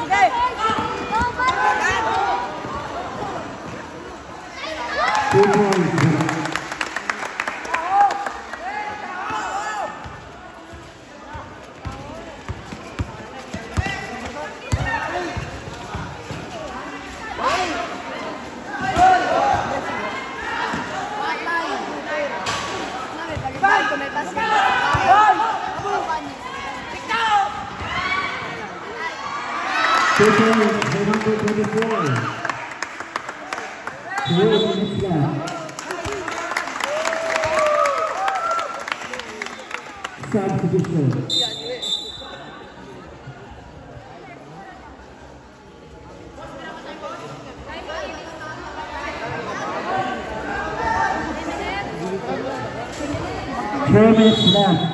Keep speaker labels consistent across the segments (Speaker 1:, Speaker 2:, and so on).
Speaker 1: Substitution. Minutes left.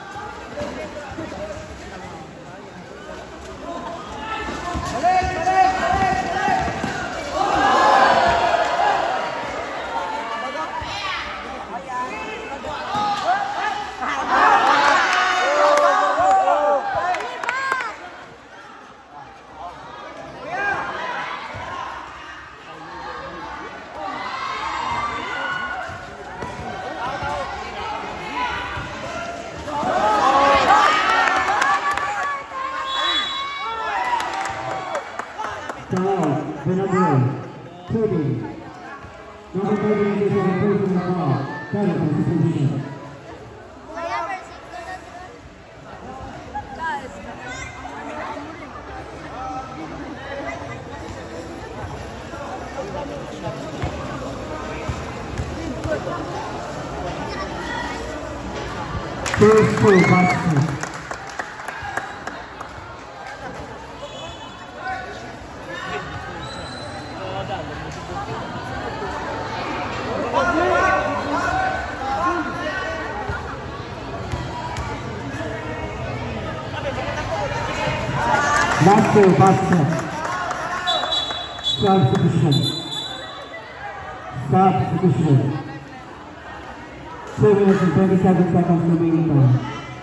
Speaker 1: First full basket. Last full basket. Substitution. Substitution. 2 minutes and 27 seconds remaining time.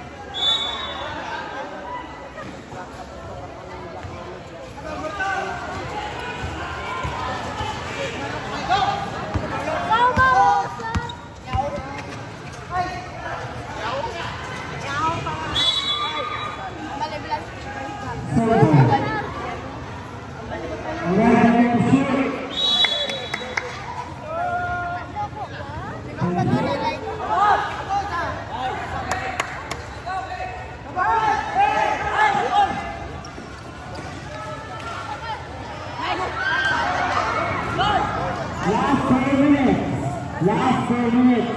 Speaker 1: Last 4 minutes.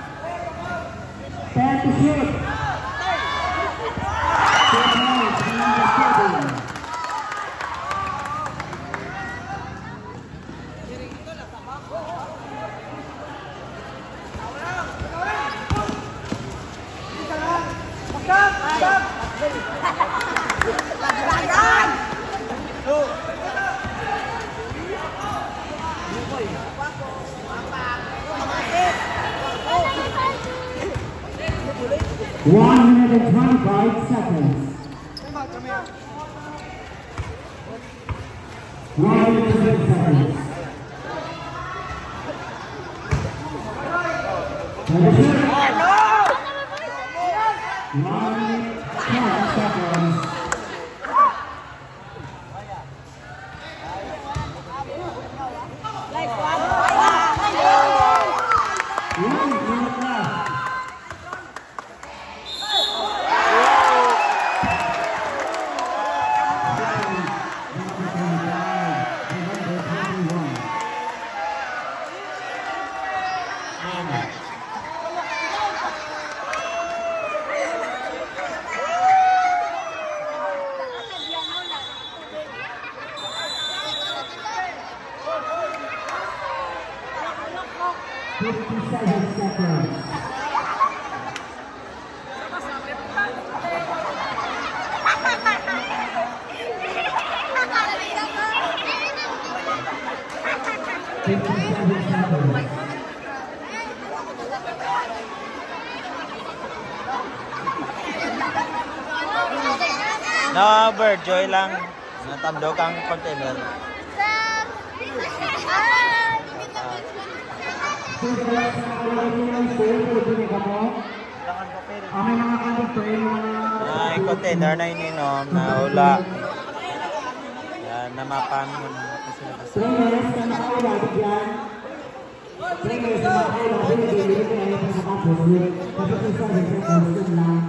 Speaker 1: 10 to shoot. 2 points, number 7. One minute and 25 seconds. 1 minute and 20 seconds. And the shoot. 1 minute 10 seconds.
Speaker 2: No, Bird, Joy lang. Natando kang container. Yung container na ininom na ula. Yan, namapan mo na natin sila basta.
Speaker 1: Trainers na nakaula, binibili ko na yung pagkakapos. Tapos isa rin sa